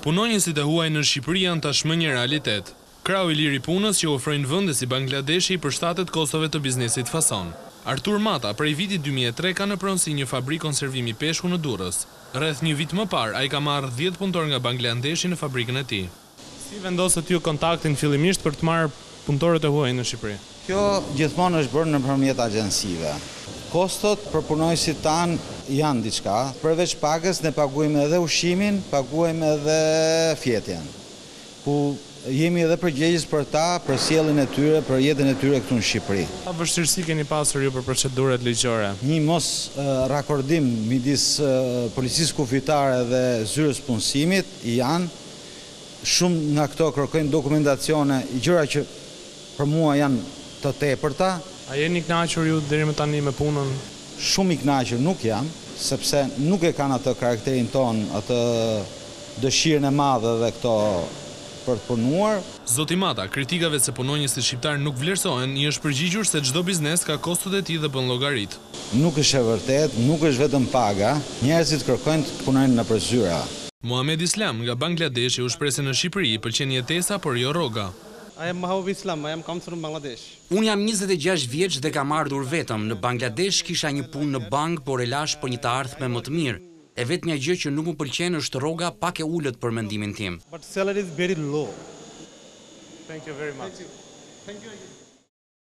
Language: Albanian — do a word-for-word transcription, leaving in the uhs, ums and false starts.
Punonjësit e huaj në Shqipëri janë tashmë një realitet. Krau i liri punës që ofrojnë vende si Bangladeshi i përshtatet kostove të biznesit fason. Artur Mata prej vitit dy mijë e tre ka në pronësi një fabrikë konservimi peshku në Durrës. Rreth një vit më parë, ai ka marrë dhjetë punëtor nga Bangladeshi në fabrikën e tij. Si vendosët ju kontaktin fillimisht për të marrë punëtorët e huaj në Shqipëri? Kjo gjithmonë është bërë nëpërmjet agjensive. Kostot për punonjësit tanë janë diçka, përveç pagës ne paguajmë edhe ushqimin, paguajmë edhe fjetjen. Ku jemi edhe përgjegjës për ta, për sjelljen e tyre, për jetën e tyre këtu në Shqipëri. Sa vështirësi keni pasur ju për procedurat ligjore? Një mos uh, rakordim midis uh, policisë kufitare dhe zyrës punësimit janë. Shumë nga këto kërkojnë dokumentacione, gjëra që për mua janë të tepërta. A jeni i kënaqur ju deri më tani me punën? Shumë i kënaqur nuk jam, sepse nuk e kanë atë karakterin ton, atë dëshirën e madhe dhe këto për të punuar. Zoti Mata, kritikave se punonjësit shqiptar nuk vlerësohen, i është përgjigjur se çdo biznes ka kostot e tij dhe bën llogarit. Nuk është e vërtet, nuk është vetëm paga, njerëzit kërkojnë të punojnë nëpër zyra. Muhamed Islam nga Bangladeshi u shpreh se në Shqipëri i pëlqen jetesa por jo rroga. I am Mahbub Islam, I am come from Bangladesh. Unë jam njëzet e gjashtë vjeç dhe kam ardhur vetëm. Në Bangladesh kisha një punë në bank, por e lash për një të ardhme më të mirë. E vetmja gjë që nuk më pëlqen është rroga pak e ulët për mendimin tim. But salary is very low. Thank you very much. Thank you. Thank you.